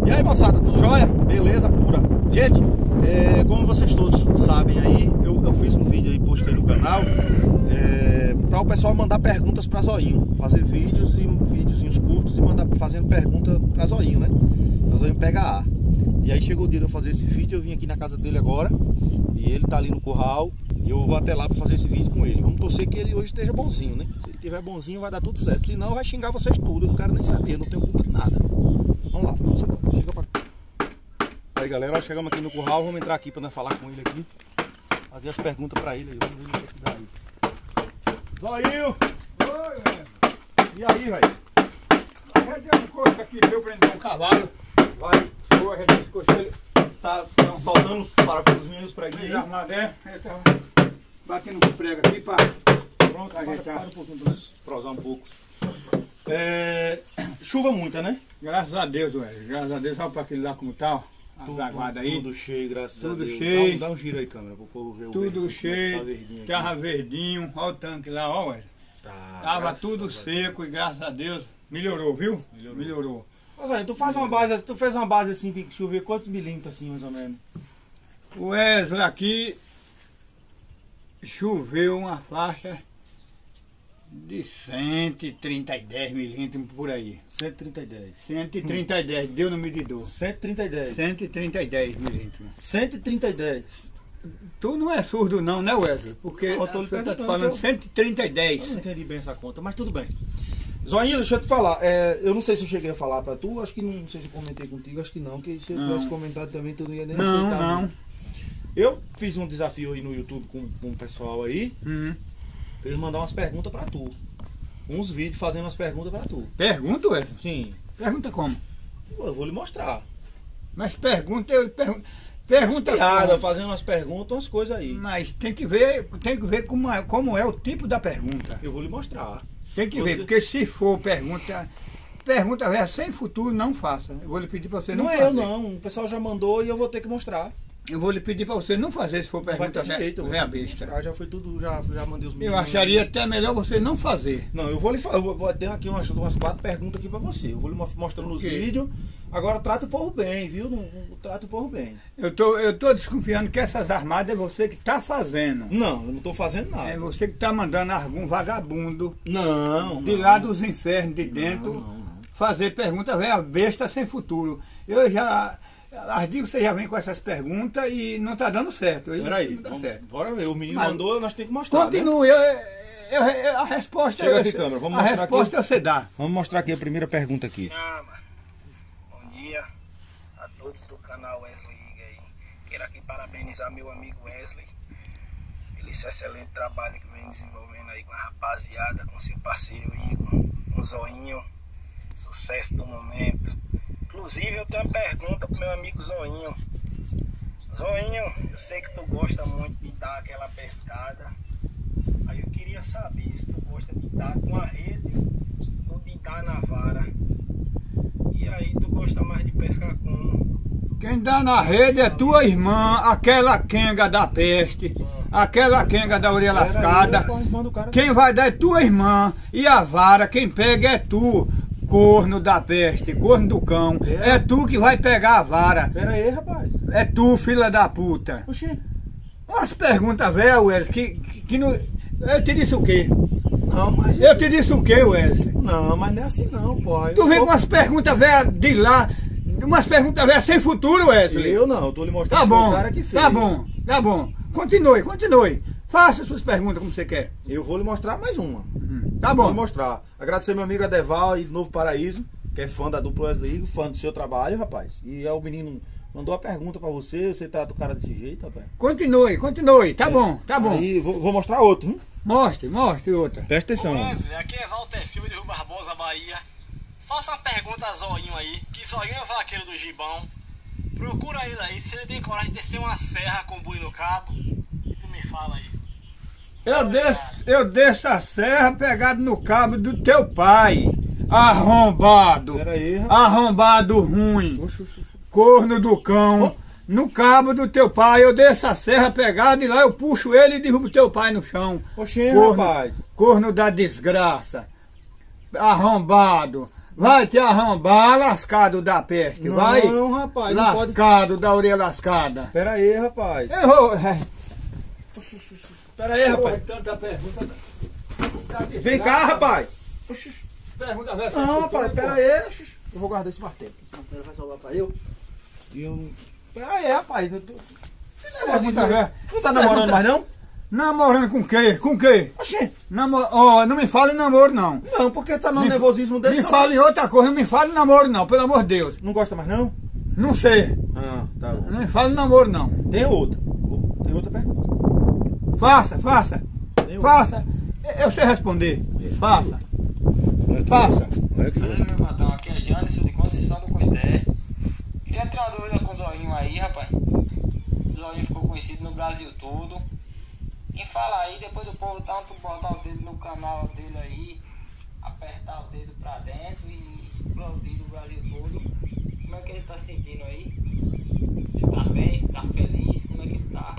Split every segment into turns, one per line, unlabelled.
E aí, moçada, tudo jóia? Beleza pura. Gente, como vocês todos sabem aí, eu fiz um vídeo aí, postei no canal para o pessoal mandar perguntas para Zoinho, fazer videozinhos curtos e mandar fazendo pergunta para Zoinho, né? Pra Zoinho PHA. E aí chegou o dia de eu fazer esse vídeo, eu vim aqui na casa dele agora e ele tá ali no curral e eu vou até lá para fazer esse vídeo com ele. Vamos torcer que ele hoje esteja bonzinho, né? Se ele estiver bonzinho vai dar tudo certo, senão vai xingar vocês tudo, eu não quero nem saber, eu não tenho culpa de nada. Vamos lá, vamos embora. Chega pra cá. Aí galera, nós chegamos aqui no curral, vamos entrar aqui para nós falar com ele aqui, fazer as perguntas para ele aí, vamos ver o que dá aí. Zoinho!
Oi, velho.
E aí, velho?
Já deu um coxo aqui, deu prender um cavalo.
Vai,
Boa, já deu coxo ele.
tá soltando os parafusos, os preguinhos aí.
Armado ele tava batendo com prego aqui pra...
Pronto, para um pouquinho para nós prosar um pouco. Chuva muita, né?
Graças a Deus, velho. Graças a Deus, olha pra aquele lá como tá, ó. As aguadas aí.
Tudo cheio, graças a Deus.
Tudo cheio.
Dá um giro aí, câmera, pro povo ver o
Tudo
verde,
cheio.
tá verdinho
Tava
aqui.
verdinho. Olha o tanque lá, ó, velho. Tava
Graças
tudo
a Deus.
seco e graças a Deus melhorou, viu? Melhorou.
Ô, Zóinho, tu faz uma base, tu fez uma base assim, tem que chover quantos milímetros assim, mais ou menos?
O Wesley aqui choveu uma faixa de 130 milímetros por aí.
130
130 deu no medidor.
130
130 milímetros.
130
Tu não é surdo não, né, Wesley? Porque
Não, eu tô lhe
você tá
perguntando,
falando
eu
130
Eu não entendi bem essa conta, mas tudo bem. Zoinho, deixa eu te falar, eu não sei se eu cheguei a falar pra tu, acho que não sei se eu comentei contigo, acho que não, porque se eu tivesse comentado também tu não ia nem aceitar.
Não.
Eu fiz um desafio aí no YouTube com um pessoal aí, pra eles mandar umas perguntas pra tu. Uns vídeos fazendo umas perguntas pra tu.
Pergunta, Wesley?
Sim.
Pergunta como?
Pô, eu vou lhe mostrar.
Mas pergunta,
Umas
pergunta
piadas,
como?
fazendo umas perguntas, umas coisas aí.
Mas tem que ver como é o tipo da pergunta.
Eu vou lhe mostrar.
Tem que ver, porque se for pergunta velho, sem futuro, não faça. Eu vou lhe pedir para você não
Não é
fazer.
eu não, o pessoal já mandou e eu vou ter que mostrar.
Eu vou lhe pedir para você não fazer se for
Não vai
pergunta
ter jeito.
velha besta.
Já foi tudo, já mandei os
Eu
meninos.
acharia até melhor você não fazer.
Não, eu vou lhe falar, eu vou ter aqui umas 4 perguntas aqui pra você. Eu vou lhe mostrando nos
Ok.
vídeos. Agora trata o povo bem, viu? Não trata o povo bem.
Eu tô desconfiando que essas armadas é você que está fazendo.
Não, eu não tô fazendo nada.
É você que está mandando algum vagabundo
Não.
de lá dos infernos de dentro
Não.
fazer pergunta velha besta sem futuro. Eu já digo que você já vem com essas perguntas e não está dando certo.
Peraí,
não dá certo.
bora ver. O menino
Mas
mandou, nós temos que mostrar. Né?
Continue, a resposta
Chega aqui, câmera, vamos mostrar aqui.
você dá.
Vamos mostrar aqui a primeira pergunta aqui.
Bom dia a todos do canal Wesley Iga aí. Quero aqui parabenizar meu amigo Wesley pelo esse excelente trabalho que vem desenvolvendo aí com a rapaziada, com seu parceiro Igor, com Zoinho. Sucesso do momento. Inclusive eu tenho uma pergunta pro meu amigo Zoinho. Zoinho, eu sei que tu gosta muito de dar aquela pescada. Aí eu queria saber se tu gosta de dar com a rede ou de dar na vara. E aí tu gosta mais de pescar como?
Quem dá na rede é tua irmã, aquela quenga da peste, aquela quenga da orelha lascada. Quem vai dar é tua irmã e a vara, quem pega é tu. Corno da peste, corno do cão. É tu que vai pegar a vara.
Pera aí, rapaz.
É tu, filha da puta.
Oxê.
Umas perguntas velhas, Wesley, que não... Eu te disse o quê?
Não, mas...
Eu te disse o quê, Wesley?
Não, mas não é assim não, pô.
Tu vem com umas perguntas velhas de lá, umas perguntas velhas sem futuro, Wesley.
Eu não, eu tô lhe mostrando
Tá
que foi
bom,
o cara que fez.
tá bom. Continue. Faça suas perguntas como você quer.
Eu vou lhe mostrar mais uma.
Tá
Vou
bom.
lhe mostrar. Agradecer meu amigo Adeval e Novo Paraíso, que é fã da dupla Wesley Iga, fã do seu trabalho, rapaz. E o menino mandou a pergunta pra você trata o cara desse jeito, rapaz.
Continue. Tá bom.
Aí vou mostrar outro, viu?
Mostre outra.
Presta atenção.
Wesley, aqui é Walter Silva de Rio Barbosa, Bahia. Faça uma pergunta a Zoinho aí, que Zoinho é o vaqueiro do Gibão. Procura ele aí, se ele tem coragem de descer uma serra com boi no cabo. E tu me fala aí.
Eu desço a serra pegado no cabo do teu pai. Arrombado.
Pera aí, rapaz.
Arrombado ruim.
Oxi.
Corno do cão. No cabo do teu pai, eu desço a serra pegado e lá eu puxo ele e derrubo teu pai no chão.
Oxê,
Corno,
rapaz.
corno da desgraça. Arrombado. Vai te arrombar, lascado da peste,
Não,
vai.
Não, rapaz, não pode.
Lascado da orelha lascada.
Pera aí, rapaz.
Eu vou...
Pera aí, rapaz.
Tanta pergunta...
Vem cá, rapaz.
Pergunta, velho.
Não, rapaz, pera aí. Eu vou guardar esse martelo. Esse martelo vai salvar pra eu. E eu... Pera aí, rapaz.
Pergunta, velho.
Não tá namorando mais, não?
Namorando com quem? Com quem?
Oxê.
Não me fale em namoro, não.
Não, porque tá no nervosismo desse.
Me fale em outra coisa, não me fale em namoro, não, pelo amor de Deus.
Não gosta mais, não?
Não sei.
Ah, tá bom.
Não me fale em namoro, não.
Tem outra. Tem outra pergunta.
Faça.
Tem outra.
Faça. Eu sei responder. Faça. Faça.
Meu patrão, aqui é Janderson de Conceição do Coité. Queria tirar uma dúvida com o Zoinho aí, rapaz. O Zoinho ficou conhecido no Brasil todo. E fala aí, depois do povo tanto botar o dedo no canal dele aí, apertar o dedo pra dentro e explodir o Brasil todo. Como é que ele tá se sentindo aí? Ele tá bem? Tá feliz? Como é que ele tá?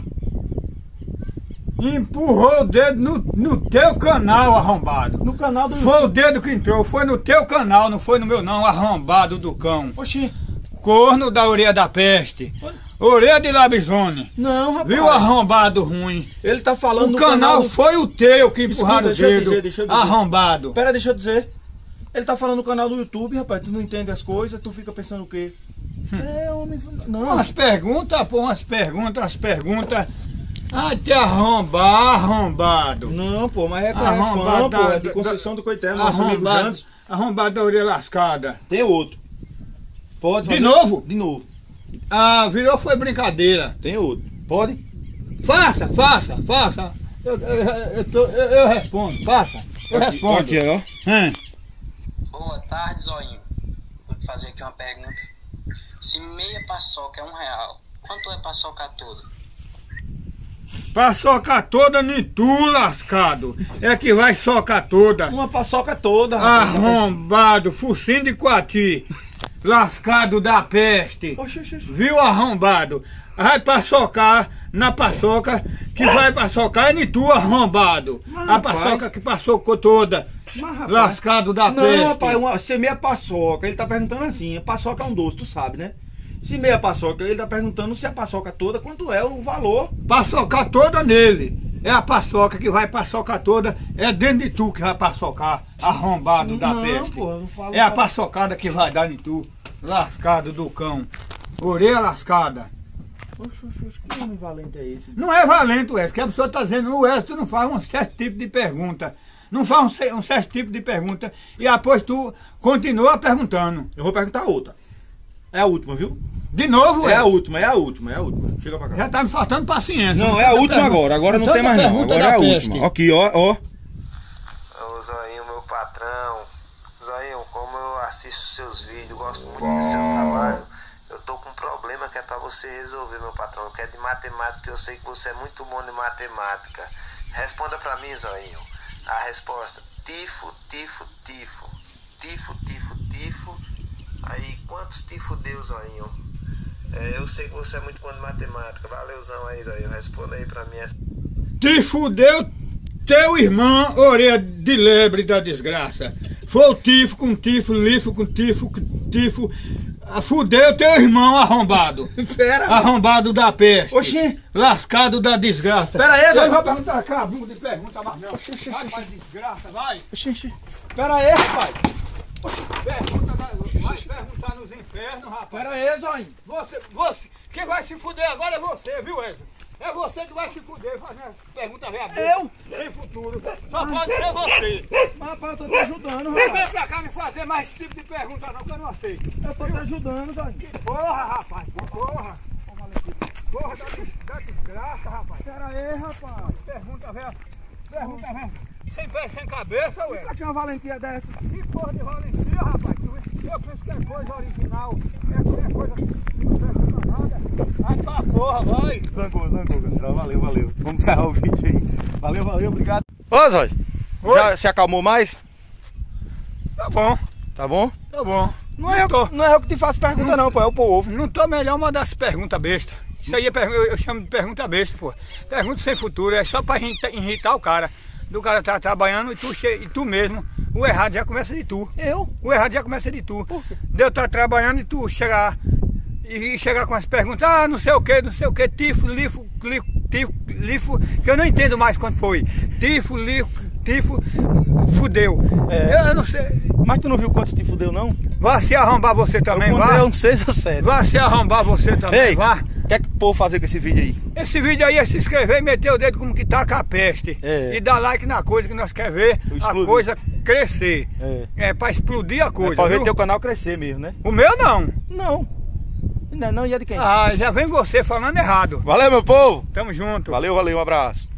Empurrou o dedo no teu canal, arrombado.
No canal do...
Foi o dedo que entrou, foi no teu canal, não foi no meu não, arrombado do cão.
Oxi.
Corno da orelha da peste. Orelha de labizone.
Não, rapaz.
Viu, arrombado ruim?
Ele tá falando
O
no
canal
do...
foi o teu que empurraram
Escuta,
o dedo.
deixa eu dizer.
Arrombado.
Pera, deixa eu dizer. Ele tá falando no canal do YouTube, rapaz. Tu não entende as coisas, tu fica pensando o quê? Homem... Não.
Umas perguntas. Ai, te arrombado.
Não, pô, mas é
Arrombado
fã, pô. É de Conceição do Coité, nosso amigo Janderson.
Arrombado da orelha lascada.
Tem outro. Pode fazer?
De novo?
De novo.
Ah, virou foi brincadeira.
Tem outro. Pode?
Faça. Eu respondo, faça. Eu respondo.
Aqui, ó.
Boa tarde, Zoinho. Vou te fazer aqui uma pergunta. Se meia paçoca é R$1, quanto é paçoca toda?
Paçoca toda nem tu, lascado. É que vai socar toda.
Uma paçoca toda, rapaz.
Arrombado, focinho de coati. Lascado da peste.
Oxi.
Viu, arrombado? Vai paçocar na paçoca, que vai paçocar é nem tu, arrombado.
Mas,
a
rapaz.
paçoca que paçocou toda.
Mas, rapaz.
Lascado da
Não,
peste.
rapaz, se meia paçoca, ele tá perguntando assim, a paçoca é um doce, tu sabe, né? Se meia paçoca, ele tá perguntando se a paçoca toda, quanto é o valor.
Paçocar toda nele. É a paçoca que vai paçocar toda. É dentro de tu que vai paçocar. Arrombado da peste.
Não, porra, não falo.
É a paçocada que vai dar em tu. Lascado do cão. Orelha lascada.
Oxi, que homem valente é esse?
Não é valente o Wesley, que a pessoa está dizendo, o Wesley, tu não faz um certo tipo de pergunta. Não faz um certo tipo de pergunta e depois tu continua perguntando.
Eu vou perguntar outra. É a última, viu?
De novo,
É a
Wesley?
última. Chega pra cá.
Já tá me faltando paciência.
Não, é a última agora. Agora não tem mais não.
Pergunta
Agora é
da
a
peste.
última. Aqui, ó.
Ô Zoinho, meu patrão. Zoinho, como eu assisto seus vídeos, gosto muito do seu trabalho. Eu tô com um problema que é pra você resolver, meu patrão. Que é de matemática, eu sei que você é muito bom de matemática. Responda pra mim, Zoinho. A resposta: tifo. Aí, quantos tifo deu, Zoinho? Eu sei que você é muito bom de matemática. Valeuzão aí, Zoinho. Responda aí pra mim.
Te fudeu teu irmão, orelha de lebre da desgraça. Foi o tifo com tifo, lifo com tifo. Fudeu teu irmão, arrombado.
Pera.
Arrombado da peste.
Oxi.
Lascado da desgraça.
Pera aí,
Eu
Zé.
vou perguntar cá, bunda de pergunta, mas não. Vai pra desgraça, vai.
Oxi. Pera aí, rapaz.
Pergunta, vai perguntar nos infernos, rapaz.
Pera aí, Zoinho.
Você, quem vai se fuder agora é você, viu, Wesley? É você que vai se fuder fazendo essa pergunta velha.
Eu?
Sem futuro. Só pode ser você.
Mas, rapaz, eu tô te ajudando,
Não vem
rapaz.
pra cá me fazer mais esse tipo de pergunta não, que eu não aceito.
Eu tô te ajudando, Zoinho.
Que porra, rapaz, que porra. Porra da desgraça, rapaz.
Pera aí, rapaz.
Pergunta velha. Sem pé, sem cabeça, ué.
Pra que uma valentia dessa?
Que porra de valentia, rapaz. Eu penso que é coisa original. É coisa que não serve pra nada. Vai pra porra, vai.
Zangou, galera. Valeu. Vamos encerrar o vídeo aí. Valeu, obrigado. Ô, Zóio.
Oi.
Já se acalmou mais?
Tá bom,
Tá bom?
tá bom.
Não é eu que te faço pergunta não, pô. É o povo.
Não tô melhor mandar as perguntas bestas. Isso aí eu chamo de pergunta besta, pô. Pergunta sem futuro, é só pra irritar o cara. do cara tá trabalhando e tu mesmo, o errado já começa de tu. O errado já começa de tu. De eu estar trabalhando e tu chegar com as perguntas, não sei o que, tifo, lifo, que eu não entendo mais quando foi. Tifo, fudeu. Eu não sei.
Mas tu não viu quanto te fudeu, não?
Vá se arrombar você também, vá.
Eu não sei se eu sei.
Vá se arrombar você também,
Ei,
vá.
O que é que o povo fazer com esse vídeo aí?
Esse vídeo aí é se inscrever e meter o dedo como que tá com a peste. E dar like na coisa que nós queremos ver a coisa crescer. Pra explodir a coisa.
Pra ver teu canal crescer mesmo, né?
O meu não.
Não, e é de quem?
Já vem você falando errado.
Valeu, meu povo.
Tamo junto.
Valeu, um abraço.